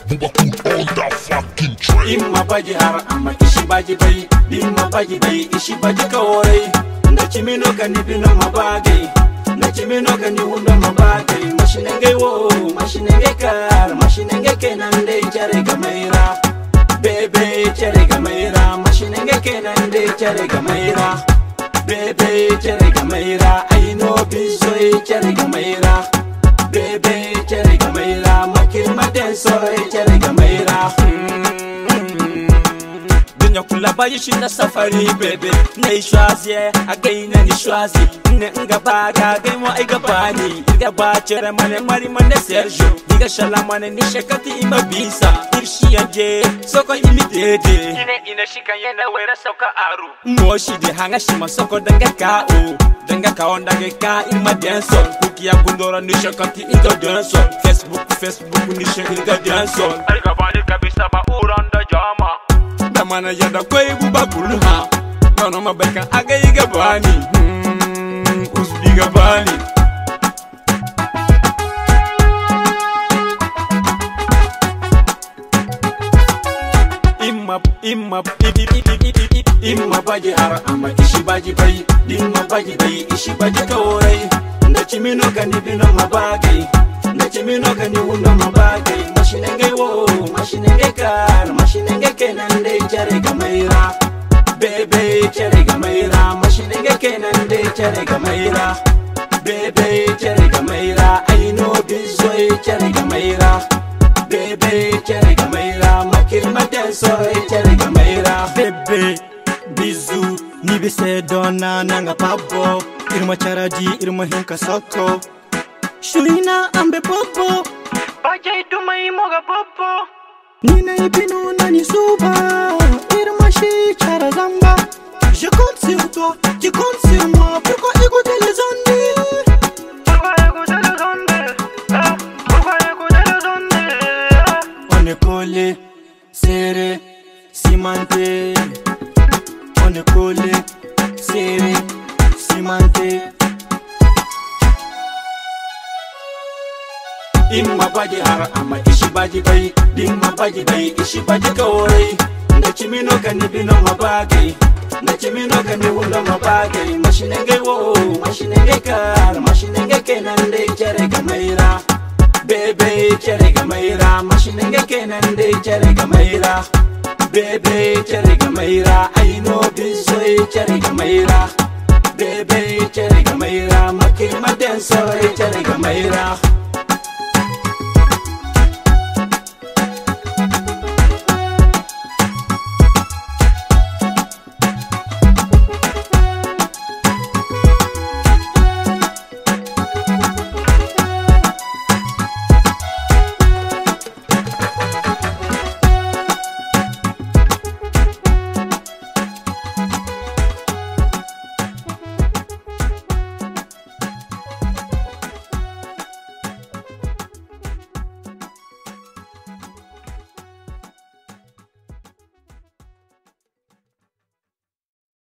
Buba put on that fucking track. Imma baji har amma ishi baji bai. Imma baji bai ishi baji kaworai. Na chimino kani bino mabage. Na chimino kani hundo mabage. Mashinenge wo, mashinenge kar. Mashinenge kenande chare gamaira. Bebe chare gamaira. Mashinenge kenande chare gamaira. Bebe chare gamaira. I know bisoy chare gamaira. Bebe chare gamaira. Makir maten soy chare gamaira. Dunya kula bayi shi na safari bebe. Ne shwazi agai na ni shwazi. Ne nga baga gai mo ai gabani. Iga ba chere mane mari mane Sergio. Iga shala mane ni shekati ima bisa. Irshi anje soko imitete. Ine shika yena wera soka aru. Moshi de hanga shima soko danga ka o. Danga ka onda ge ka ima dance. Kuki ya bundora ni shekati iga dance. Facebook ni shekati iga dance. Ai gabani kabisa ba uranda jama. Damana yada koi buba kulha. Nono mabeka aga iga bani. Usbi gabani. Imma baji har amma ishi baji bai. Imma baji bai ishi baji kaworai. Na chimino kani bino mabage. Na chimino kani hundo mabage. Mashinenge wo, mashinenge kar. Mashinenge kenande chare gamaira. Bebe chare gamaira. Mashinenge kenande chare gamaira. Bebe chare gamaira. I know bisoy chare gamaira. Bebe chare gamaira. Makir maten soy chare gamaira. Bebe bizu ni bise dona nanga pabo. Irma charaji irma hinka soko. Shulina ambe popo. Bajay dumai moga popo. Nina ibinu nani suba. Irma shi chara zamba. Je compte sur toi, tu comptes sur moi. Pourquoi écouter les ondes? Pourquoi écouter les ondes? Pourquoi écouter les ondes? On est collé, serré, cimenté. On est collé, serré, cimenté. Imma baji har amma ishi baji bai. Imma baji bai ishi baji kaworai. Na chimino kani bino mabage. Na chimino kani hundo mabage. Mashinenge wo, mashinenge kar. Mashinenge kenande chare gamaira. Bebe chare gamaira. Mashinenge kenande chare gamaira. Bebe chare gamaira. I know bisoy chare gamaira. Bebe chare gamaira. Makir maten soy chare gamaira.